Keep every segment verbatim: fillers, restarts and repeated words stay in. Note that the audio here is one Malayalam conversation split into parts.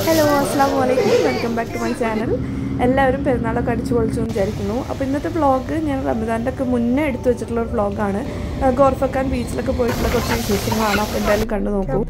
ഹലോ അസ്സലാമു അലൈക്കും welcome back to my channel. എല്ലാവരും പെരുന്നാളൊക്കെ അടിച്ചു പൊളിച്ചു എന്ന് വിചാരിക്കുന്നു. അപ്പോൾ ഇന്നത്തെ വ്ളോഗ് ഞാൻ റമദാൻ്റെ ഒക്കെ മുന്നേ എടുത്തു വെച്ചിട്ടുള്ള ഒരു വ്ളോഗാണ്. ഗോർഫക്കാൻ ബീച്ചിലൊക്കെ പോയിട്ടുള്ള കുറച്ച് വിശേഷങ്ങളാണ്. അപ്പോൾ എന്തായാലും കണ്ടു നോക്കൂ.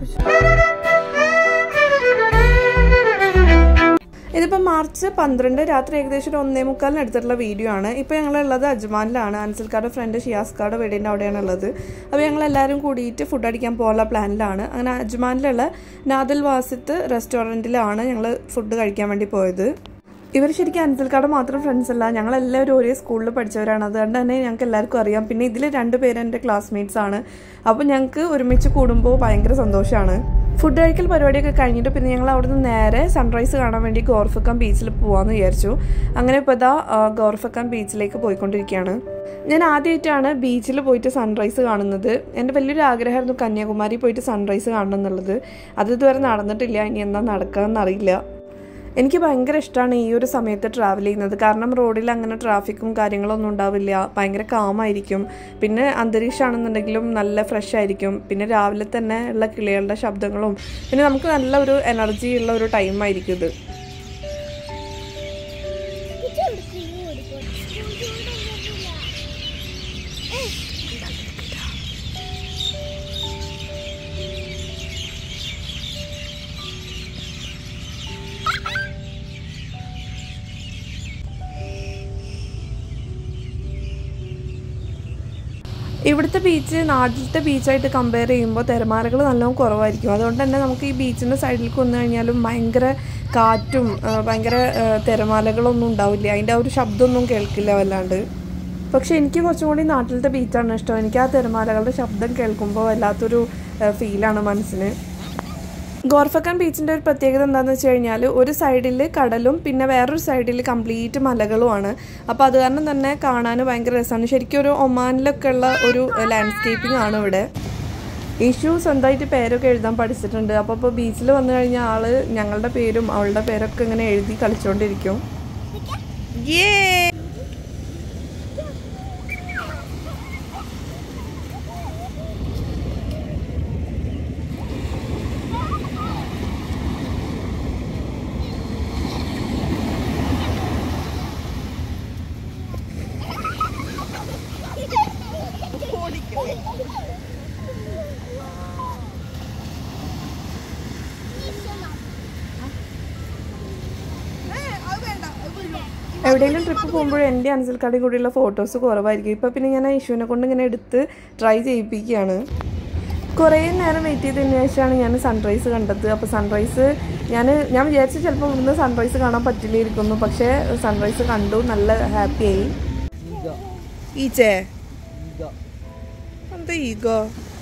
ഇതിപ്പോൾ മാർച്ച് പന്ത്രണ്ട് രാത്രി ഏകദേശം ഒരു ഒന്നേ മുക്കാലിന് എടുത്തിട്ടുള്ള വീഡിയോ ആണ്. ഇപ്പോൾ ഞങ്ങളുള്ളത് അജ്മാനിലാണ്. അൻസൽക്കാരുടെ ഫ്രണ്ട് ഷിയാസ്കാരുടെ വീടിൻ്റെ അവിടെയാണ് ഉള്ളത്. അപ്പോൾ ഞങ്ങളെല്ലാവരും കൂടിയിട്ട് ഫുഡ് അടിക്കാൻ പോകാനുള്ള പ്ലാനിലാണ്. അങ്ങനെ അജ്മാനിലുള്ള നാദൽ വാസിത്ത് റെസ്റ്റോറൻറ്റിലാണ് ഞങ്ങൾ ഫുഡ് കഴിക്കാൻ വേണ്ടി പോയത്. ഇവർ ശരിക്കും അൻസൽക്കാരുടെ മാത്രം ഫ്രണ്ട്സ് അല്ല, ഞങ്ങളെല്ലാവരും ഒരേ സ്കൂളിൽ പഠിച്ചവരാണ്. അതുകൊണ്ട് തന്നെ ഞങ്ങൾക്ക് എല്ലാവർക്കും അറിയാം. പിന്നെ ഇതിൽ രണ്ട് പേര് എൻ്റെ ക്ലാസ്മേറ്റ്സ് ആണ്. അപ്പോൾ ഞങ്ങൾക്ക് ഒരുമിച്ച് കൂടുമ്പോൾ ഭയങ്കര സന്തോഷമാണ്. ഫുഡ് കഴിക്കൽ പരിപാടിയൊക്കെ കഴിഞ്ഞിട്ട് പിന്നെ ഞങ്ങൾ അവിടെ നിന്ന് നേരെ സൺറൈസ് കാണാൻ വേണ്ടി ഗോർഫക്കാൻ ബീച്ചിൽ പോകാമെന്ന് വിചാരിച്ചു. അങ്ങനെ ഇപ്പോൾ ഇതാ ഗോർഫക്കാൻ ബീച്ചിലേക്ക് പോയിക്കൊണ്ടിരിക്കുകയാണ്. ഞാൻ ആദ്യമായിട്ടാണ് ബീച്ചിൽ പോയിട്ട് സൺറൈസ് കാണുന്നത്. എൻ്റെ വലിയൊരു ആഗ്രഹമായിരുന്നു കന്യാകുമാരി പോയിട്ട് സൺറൈസ് കാണണം എന്നുള്ളത്. അത് ഇതുവരെ നടന്നിട്ടില്ല. ഇനി എന്താ നടക്കുകയെന്നറിയില്ല. എനിക്ക് ഭയങ്കര ഇഷ്ടമാണ് ഈ ഒരു സമയത്ത് ട്രാവൽ ചെയ്യുന്നത്. കാരണം റോഡിൽ അങ്ങനെ ട്രാഫിക്കും കാര്യങ്ങളൊന്നും ഉണ്ടാവില്ല. ഭയങ്കര കാമായിരിക്കും. പിന്നെ അന്തരീക്ഷമാണെന്നുണ്ടെങ്കിലും നല്ല ഫ്രഷ് ആയിരിക്കും. പിന്നെ രാവിലെ തന്നെ ഉള്ള കിളികളുടെ ശബ്ദങ്ങളും പിന്നെ നമുക്ക് നല്ല ഒരു എനർജി ഉള്ള ഒരു ടൈമായിരിക്കും ഇത്. ഇവിടുത്തെ ബീച്ച് നാട്ടിലത്തെ ബീച്ചായിട്ട് കമ്പയർ ചെയ്യുമ്പോൾ തിരമാലകൾ നല്ലോണം കുറവായിരിക്കും. അതുകൊണ്ട് തന്നെ നമുക്ക് ഈ ബീച്ചിൻ്റെ സൈഡിലേക്ക് വന്നു കഴിഞ്ഞാലും ഭയങ്കര കാറ്റും ഭയങ്കര തിരമാലകളൊന്നും ഉണ്ടാവില്ല. അതിൻ്റെ ആ ഒരു ശബ്ദമൊന്നും കേൾക്കില്ല വല്ലാണ്ട്. പക്ഷെ എനിക്ക് കുറച്ചും കൂടി നാട്ടിലത്തെ ബീച്ചാണ് ഇഷ്ടം. എനിക്ക് ആ തിരമാലകളുടെ ശബ്ദം കേൾക്കുമ്പോൾ വല്ലാത്തൊരു ഫീലാണ് മനസ്സിന്. ഗോർഫക്കാൻ ബീച്ചിൻ്റെ ഒരു പ്രത്യേകത എന്താണെന്ന് വെച്ച് കഴിഞ്ഞാൽ ഒരു സൈഡിൽ കടലും പിന്നെ വേറൊരു സൈഡിൽ കംപ്ലീറ്റ് മലകളുമാണ്. അപ്പോൾ അത് കാരണം തന്നെ കാണാൻ ഭയങ്കര രസമാണ്. ശരിക്കും ഒരു ഒമാനിലൊക്കെ ഉള്ള ഒരു ലാൻഡ്സ്കേപ്പിംഗ് ആണ് ഇവിടെ. ഇഷു സ്വന്തമായിട്ട് പേരൊക്കെ എഴുതാൻ പഠിച്ചിട്ടുണ്ട്. അപ്പോൾ ഇപ്പോൾ ബീച്ചിൽ വന്നു കഴിഞ്ഞാൽ ആൾ ഞങ്ങളുടെ പേരും അവളുടെ പേരൊക്കെ ഇങ്ങനെ എഴുതി കളിച്ചുകൊണ്ടിരിക്കും. എവിടെയെങ്കിലും ട്രിപ്പ് പോകുമ്പോഴും എൻ്റെ അൻസൽക്കാരുടെ കൂടെയുള്ള ഫോട്ടോസ് കുറവായിരിക്കും. ഇപ്പോൾ പിന്നെ ഞാൻ ഇഷുവിനെ കൊണ്ട് ഇങ്ങനെ എടുത്ത് ട്രൈ ചെയ്യിപ്പിക്കുകയാണ്. കുറേ നേരം വെയിറ്റ് ചെയ്തതിന് ശേഷമാണ് ഞാൻ സൺറൈസ് കണ്ടത്. അപ്പോൾ സൺറൈസ് ഞാൻ ഞാൻ വിചാരിച്ചു ചിലപ്പോൾ ഇവിടുന്ന് സൺറൈസ് കാണാൻ പറ്റില്ലായിരിക്കുന്നു. പക്ഷേ സൺറൈസ് കണ്ടു, നല്ല ഹാപ്പിയായി. ഈച്ചേ എന്താ ഈഗോ?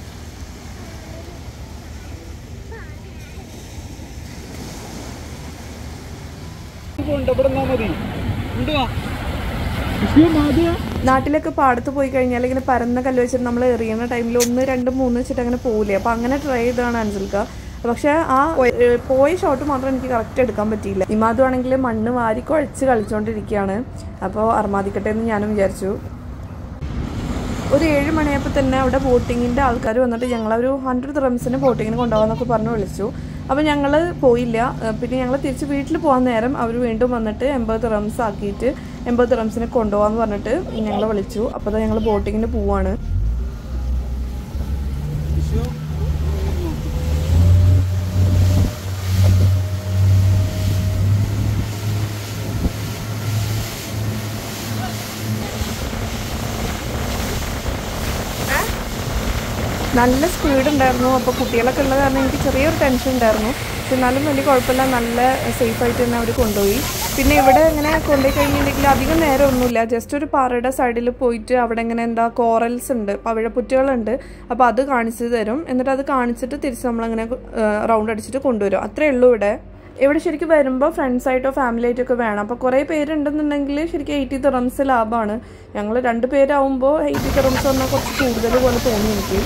നാട്ടിലൊക്കെ പാടത്ത് പോയി കഴിഞ്ഞാൽ ഇങ്ങനെ പരന്ന കല്ല് വെച്ചിട്ട് നമ്മൾ എറിയുന്ന ടൈമിൽ ഒന്ന് രണ്ട് മൂന്ന് വെച്ചിട്ട് അങ്ങനെ പോകില്ലേ. അപ്പോൾ അങ്ങനെ ട്രൈ ചെയ്തതാണ് അൻസൽക്ക. പക്ഷെ ആ പോയ ഷോട്ട് മാത്രം എനിക്ക് കറക്റ്റ് എടുക്കാൻ പറ്റിയില്ല. ഇമാദു ആണെങ്കിൽ മണ്ണ് വാരി കുഴച്ച് കളിച്ചുകൊണ്ടിരിക്കുകയാണ്. അപ്പോൾ അർമാദിക്കട്ടെ എന്ന് ഞാനും വിചാരിച്ചു. ഒരു ഏഴ് മണിയായപ്പോൾ തന്നെ അവിടെ ബോട്ടിങ്ങിൻ്റെ ആൾക്കാർ വന്നിട്ട് ഞങ്ങളൊരു ഹൺഡ്രഡ് ദിർഹംസിന് ബോട്ടിങ്ങിന് കൊണ്ടുപോകാമെന്നൊക്കെ പറഞ്ഞ് വിളിച്ചു. അപ്പോൾ ഞങ്ങൾ പോയില്ല. പിന്നെ ഞങ്ങൾ തിരിച്ച് വീട്ടിൽ പോകാൻ നേരം അവർ വീണ്ടും വന്നിട്ട് എൺപത് ദിർഹംസ് ആക്കിയിട്ട് എൺപത് ദിർഹംസിന് കൊണ്ടുപോകാമെന്ന് പറഞ്ഞിട്ട് ഞങ്ങൾ വിളിച്ചു. അപ്പോൾ അത് ഞങ്ങൾ ബോട്ടിങ്ങിന് പോവാണ്. നല്ല സ്പീഡ് ഉണ്ടായിരുന്നു. അപ്പോൾ കുട്ടികളൊക്കെ ഉള്ള കാരണം എനിക്ക് ചെറിയൊരു ടെൻഷൻ ഉണ്ടായിരുന്നു. പക്ഷെ എന്നാലും വലിയ കുഴപ്പമില്ല, നല്ല സേഫായിട്ട് തന്നെ അവർ കൊണ്ടുപോയി. പിന്നെ ഇവിടെ ഇങ്ങനെ കൊണ്ടുപോയി കഴിഞ്ഞിട്ടുണ്ടെങ്കിൽ അധികം നേരമൊന്നുമില്ല. ജസ്റ്റ് ഒരു പാറയുടെ സൈഡിൽ പോയിട്ട് അവിടെ ഇങ്ങനെ എന്താ കോറൽസ് ഉണ്ട്, പവിഴപ്പുറ്റുകളുണ്ട്. അപ്പോൾ അത് കാണിച്ചു തരും. എന്നിട്ട് അത് കാണിച്ചിട്ട് തിരിച്ച് നമ്മളങ്ങനെ റൗണ്ട് അടിച്ചിട്ട് കൊണ്ടുവരും. അത്രയേ ഉള്ളൂ ഇവിടെ. ഇവിടെ ശരിക്കും വരുമ്പോൾ ഫ്രണ്ട്സായിട്ടോ ഫാമിലി ആയിട്ടൊക്കെ വേണം. അപ്പോൾ കുറേ പേരുണ്ടെന്നുണ്ടെങ്കിൽ ശരിക്കും എയ്റ്റി ദിർഹംസ് ലാഭമാണ്. ഞങ്ങൾ രണ്ട് പേരാകുമ്പോൾ എയ്റ്റി ദിർഹംസ് പറഞ്ഞാൽ കുറച്ച് കൂടുതൽ പോലെ തോന്നി എനിക്ക്.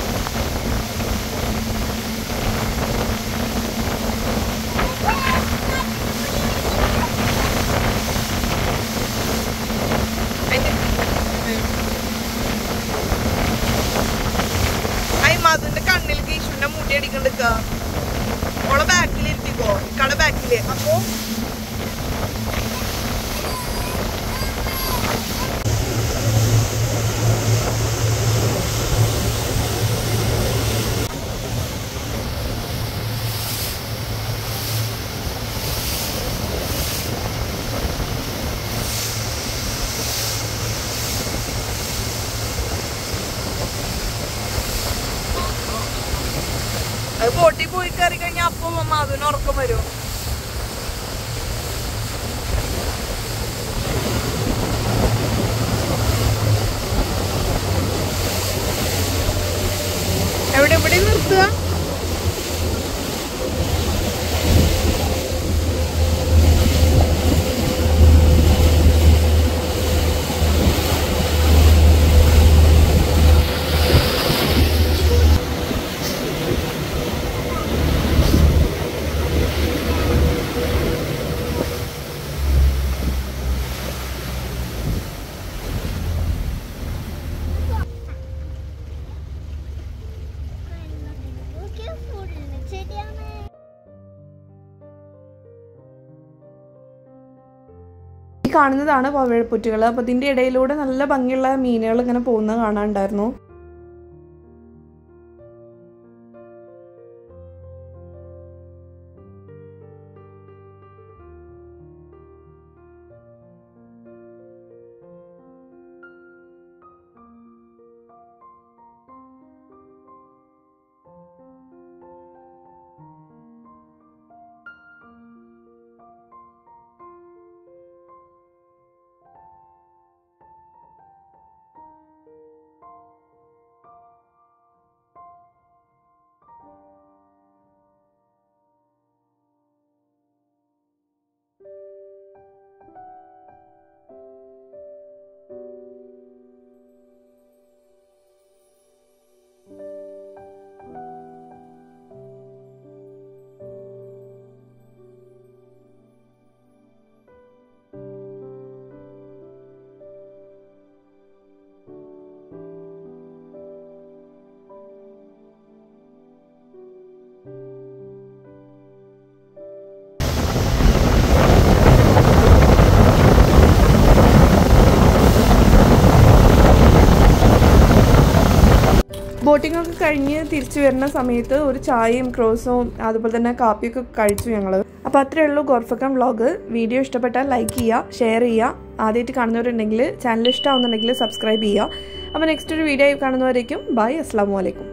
അതിന്റെ കണ്ണിലേക്ക് ഈശുവിന്റെ മുടി അടിക്കണ്ടിക്ക ഓളെ ബാക്കിലിരുത്തിക്കോ കട ബാക്കില് അപ്പോൾ അത് ബോട്ടിൽ പോയി കയറി കഴിഞ്ഞാൽ അപ്പം അമ്മ അതിന് ഉറക്കം വരും. എവിടെ എവിടെ നിർത്തുക? ഈ കാണുന്നതാണ് പവിഴപ്പുറ്റുകൾ. അപ്പോൾ ഇതിൻ്റെ ഇടയിലൂടെ നല്ല ഭംഗിയുള്ള മീനുകൾ ഇങ്ങനെ പോകുന്നത് കാണാനുണ്ടായിരുന്നു. ബോട്ടിംഗ് ഒക്കെ കഴിഞ്ഞ് തിരിച്ചു വരുന്ന സമയത്ത് ഒരു ചായയും ക്രോസും അതുപോലെ തന്നെ കാപ്പിയൊക്കെ കഴിച്ചു ഞങ്ങൾ. അപ്പോൾ അത്രയേ ഉള്ളൂ ഗോർഫക്കം വ്ളോഗ്. വീഡിയോ ഇഷ്ടപ്പെട്ടാൽ ലൈക്ക് ചെയ്യുക, ഷെയർ ചെയ്യുക. ആദ്യമായിട്ട് കാണുന്നവരുണ്ടെങ്കിൽ ചാനൽ ഇഷ്ടമാവുന്നുണ്ടെങ്കിൽ സബ്സ്ക്രൈബ് ചെയ്യുക. അപ്പോൾ നെക്സ്റ്റ് ഒരു വീഡിയോ കാണുന്നവരേക്കും ബൈ, അസ്സലാമു അലൈക്കും.